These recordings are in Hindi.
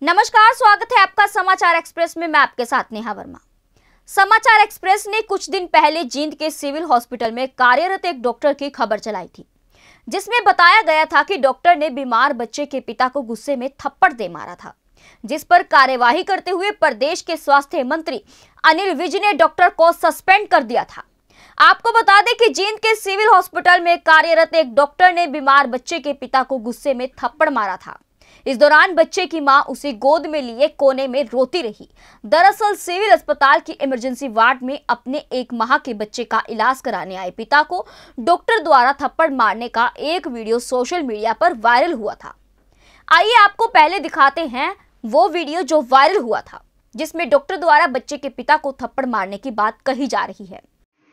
नमस्कार, स्वागत है आपका समाचार एक्सप्रेस में। मैं आपके साथ नेहा वर्मा। समाचार एक्सप्रेस ने कुछ दिन पहले जींद के सिविल हॉस्पिटल में कार्यरत एक डॉक्टर की खबर चलाई थी, जिसमें बताया गया था कि डॉक्टर ने बीमार बच्चे के पिता को गुस्से में थप्पड़ दे मारा था, जिस पर कार्यवाही करते हुए प्रदेश के स्वास्थ्य मंत्री अनिल विज ने डॉक्टर को सस्पेंड कर दिया था। आपको बता दें कि जींद के सिविल हॉस्पिटल में कार्यरत एक डॉक्टर ने बीमार बच्चे के पिता को गुस्से में थप्पड़ मारा था। इस दौरान बच्चे की मां उसे गोद में लिए कोने में रोती रही। दरअसल सिविल अस्पताल की इमरजेंसी वार्ड में अपने 1 माह के बच्चे का इलाज कराने आए पिता को डॉक्टर द्वारा थप्पड़ मारने का एक वीडियो सोशल मीडिया पर वायरल हुआ था। आइए आपको पहले दिखाते हैं वो वीडियो जो वायरल हुआ था, जिसमें डॉक्टर द्वारा बच्चे के पिता को थप्पड़ मारने की बात कही जा रही है।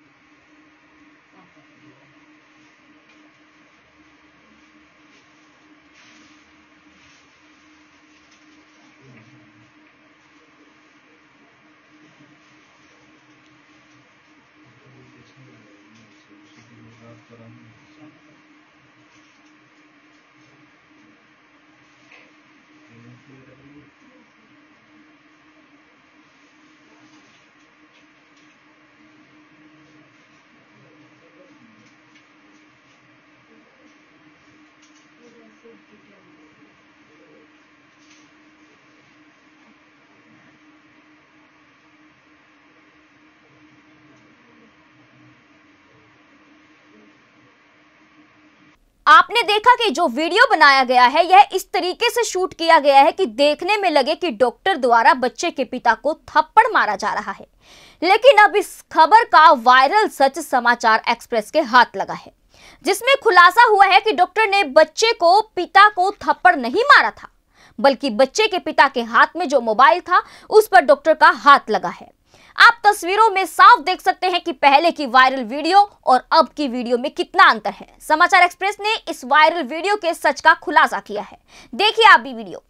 आपने देखा कि जो वीडियो बनाया गया है यह इस तरीके से शूट किया गया है कि देखने में लगे कि डॉक्टर द्वारा बच्चे के पिता को थप्पड़ मारा जा रहा है। लेकिन अब इस खबर का वायरल सच समाचार एक्सप्रेस के हाथ लगा है, जिसमें खुलासा हुआ है कि डॉक्टर ने बच्चे को पिता को थप्पड़ नहीं मारा था, बल्कि बच्चे के पिता के हाथ में जो मोबाइल था उस पर डॉक्टर का हाथ लगा है। आप तस्वीरों में साफ देख सकते हैं कि पहले की वायरल वीडियो और अब की वीडियो में कितना अंतर है। समाचार एक्सप्रेस ने इस वायरल वीडियो के सच का खुलासा किया है। देखिए आप भी वीडियो।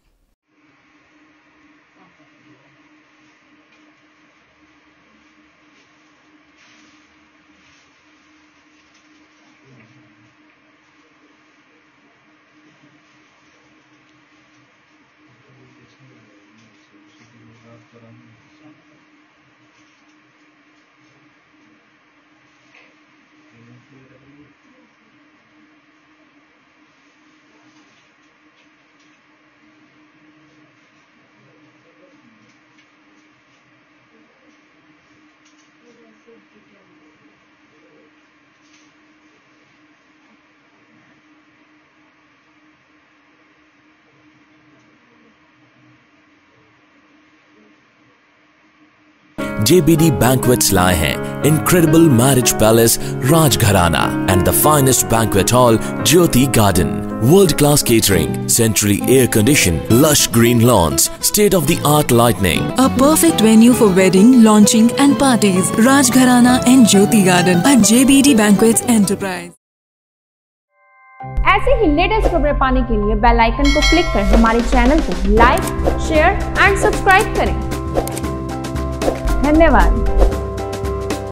JBD Banquets लाए हैं Incredible Marriage Palace Rajgharana and the finest banquet hall Jyoti Garden. World-class catering, centrally air-conditioned, lush green lawns, state-of-the-art lighting. A perfect venue for wedding, launching and parties. Rajgharana and Jyoti Garden at JBD Banquets Enterprise. ऐसे ही लेटेस्ट खबरें पाने के लिए बेल आइकन को क्लिक कर हमारे चैनल को लाइक, शेयर एंड सब्सक्राइब करें। धन्यवाद।